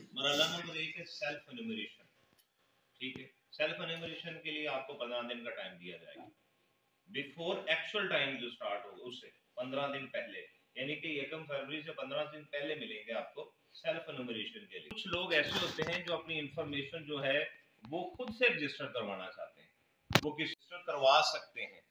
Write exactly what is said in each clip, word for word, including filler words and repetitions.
मरहला number एक है self enumeration. ठीक है, सेल्फ एनुमरेशन के लिए आपको पंद्रह दिन का टाइम दिया जाएगा। बिफोर एक्चुअल टाइम जो स्टार्ट हो उससे पंद्रह दिन पहले, यानी कि एकम फरवरी से पंद्रह दिन पहले मिलेंगे आपको सेल्फ एनुमरेशन के लिए। कुछ लोग ऐसे होते हैं जो अपनी इंफॉर्मेशन जो है वो खुद से रजिस्टर करवाना चाहते हैं, वो किस रजिस्टर करवा सकते हैं।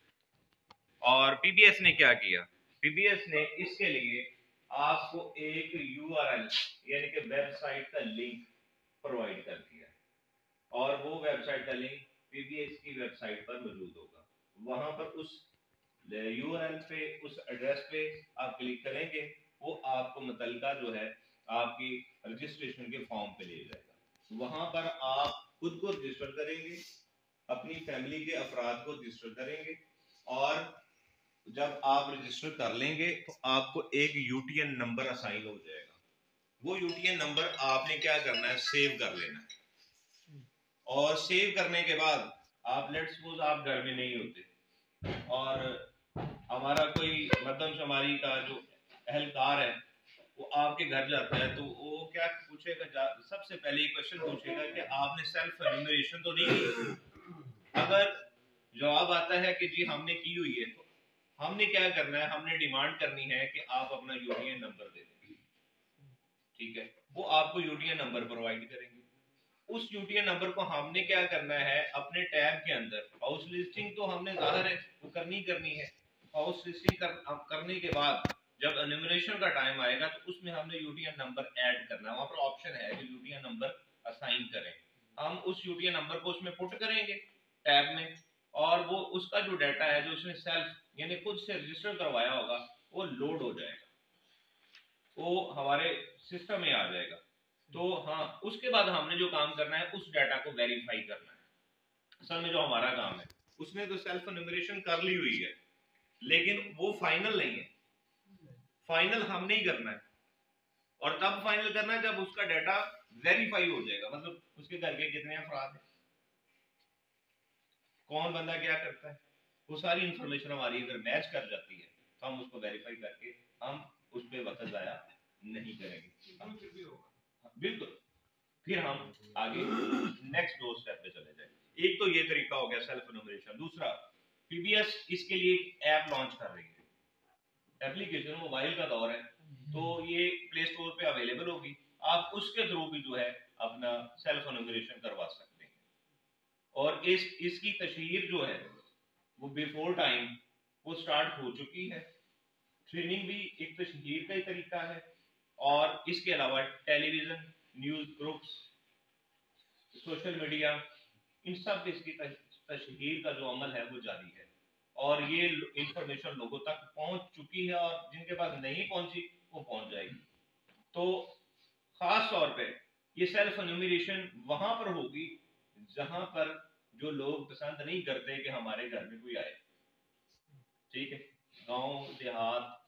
और पीबीएस ने क्या किया, पीबीएस ने इसके लिए आपको एक यूआरएल यानी कि वेबसाइट का लिंक प्रोवाइड कर दिया है, और वो वेबसाइट का लिंक पीबीएस की वेबसाइट पर मौजूद होगा। वहां पर उस यूआरएल पे, उस एड्रेस पे आप क्लिक करेंगे, वो आपको मुतलका जो है आपकी रजिस्ट्रेशन के फॉर्म पे ले जाएगा। वहां पर आप खुद को रजिस्टर करेंगे, अपनी फैमिली के अफराद को रजिस्टर करेंगे, और जब आप रजिस्टर कर लेंगे तो आपको एक यूटीएन नंबर असाइन हो जाएगा। वो यूटीएन नंबर आपने क्या करना है, सेव कर लेना है। और सेव करने के बाद आप लेट्स सपोज आप घर में नहीं होते और हमारा कोई मर्दम शुमारी का जो अहलकार है वो आपके घर जाता है, तो वो क्या पूछेगा, सबसे पहले क्वेश्चन पूछेगा कि आपने सेल्फ एनुमरेशन तो नहीं की। अगर जवाब आता है कि जी हमने की हुई है, तो हमने क्या करना है, हमने डिमांड करनी है कि आप अपना यूटीएन नंबर दे दें। ठीक है, वो आपको यूटीएन नंबर प्रोवाइड करेंगे। उस यूटीएन नंबर को हमने क्या करना है, अपने टैब के अंदर हाउस लिस्टिंग तो हमने जाहिर है वो करनी करनी है। हाउस लिस्टिंग कर, करने के बाद जब एनुमरेशन का टाइम आएगा तो उसमें हमने यूटीएन नंबर ऐड करना है। वहां पर ऑप्शन है कि यूटीएन नंबर असाइन करें। हम उस यूटीएन नंबर को उसमें पुट करेंगे टैब में, और वो उसका जो डाटा है जो उसने सेल्फ यानी खुद से रजिस्टर करवाया होगा वो लोड हो जाएगा, वो हमारे सिस्टम में आ जाएगा। तो हाँ, उसके बाद हमने जो काम करना है उस डाटा को वेरीफाई करना है। असल में जो हमारा काम है, उसने तो सेल्फ एनुमरेशन कर ली हुई है, लेकिन वो फाइनल नहीं है। फाइनल हमने ही करना है, और तब फाइनल करना है जब उसका डाटा वेरीफाई हो जाएगा। मतलब उसके घर के कितने अफराद हैं, कौन बंदा क्या करता है, वो सारी इंफॉर्मेशन हमारी अगर मैच कर जाती है तो हम उसको वेरीफाई करके हम उस पर वक्त जाया नहीं करेंगे। बिल्कुल, फिर हम आगे नेक्स्ट दो स्टेप पे चले जाएंगे। एक तो ये तरीका हो गया सेल्फ एनुमरेशन। दूसरा, पीबीएस इसके लिए एक ऐप लॉन्च कर रही है। एप्लीकेशन मोबाइल का दौर है, तो ये प्ले स्टोर पे अवेलेबल होगी। आप उसके थ्रू भी जो है अपना सेल्फ एनुमरेशन करवा सकते हैं। और इस इसकी तशहीर जो है वो बिफोर टाइम वो स्टार्ट हो चुकी है। ट्रेनिंग भी एक तशहीर का ही तरीका है, और इसके अलावा television, news groups, social media, इन सब इसकी तशहीर का जो अमल है वो जारी है, और ये इंफॉर्मेशन लोगों तक पहुंच चुकी है, और जिनके पास नहीं पहुंची वो पहुंच जाएगी। तो खास तौर पे ये सेल्फ एनुमरेशन वहां पर होगी जहां पर जो लोग पसंद नहीं करते कि हमारे घर में कोई आए। ठीक है, गांव देहात